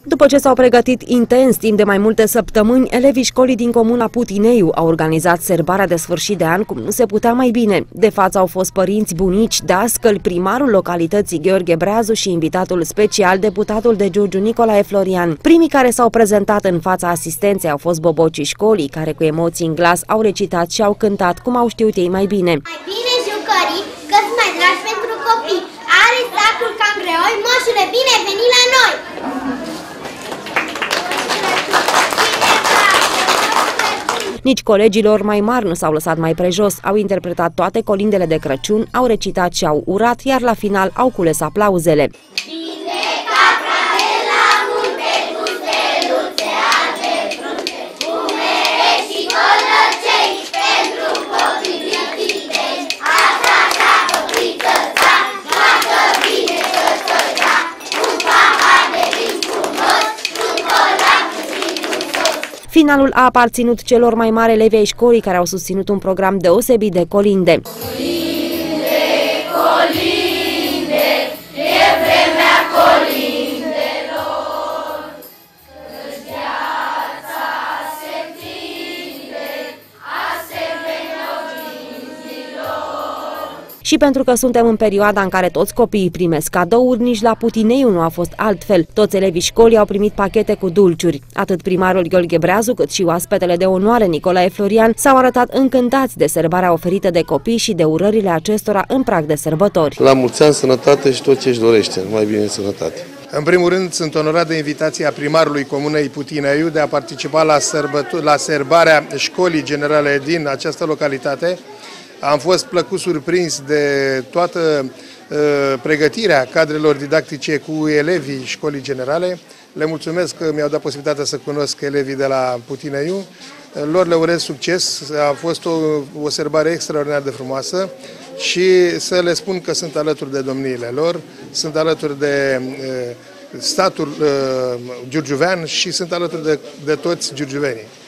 După ce s-au pregătit intens timp de mai multe săptămâni, elevii școlii din comuna Putineiu au organizat sărbarea de sfârșit de an cum nu se putea mai bine. De față au fost părinți, bunici, dascăli, primarul localității Gheorghe Breazu și invitatul special, deputatul de Giurgiu Nicolae Florian. Primii care s-au prezentat în fața asistenței au fost bobocii școlii, care cu emoții în glas au recitat și au cântat cum au știut ei mai bine. Mai bine jucării, că-s mai dragi pentru copii. Are sacul cam greoi, moșule, bine veni la noi! Nici colegilor mai mari nu s-au lăsat mai prejos, au interpretat toate colindele de Crăciun, au recitat și au urat, iar la final au cules aplauzele. Finalul a aparținut celor mai mari elevi ai școlii, care au susținut un program deosebit de colinde. Colinde, colinde, e vremea colindelor, că-și viața se tinde, asemenea oglinzilor. Și pentru că suntem în perioada în care toți copiii primesc cadouri, nici la Putineiu nu a fost altfel. Toți elevii școlii au primit pachete cu dulciuri. Atât primarul Gheorghe Breazu, cât și oaspetele de onoare Nicolae Florian s-au arătat încântați de sărbarea oferită de copii și de urările acestora în prag de sărbători. La mulți ani, sănătate și tot ce își dorește, mai bine sănătate. În primul rând, sunt onorat de invitația primarului Comunei Putineiu de a participa la sărbarea școlii generale din această localitate. Am fost plăcut surprins de toată pregătirea cadrelor didactice cu elevii școlii generale. Le mulțumesc că mi-au dat posibilitatea să cunosc elevii de la Putineiu. Lor le urez succes, a fost o sărbare extraordinar de frumoasă și să le spun că sunt alături de domniile lor, sunt alături de statul giurgiuvean și sunt alături de toți giurgiuvenii.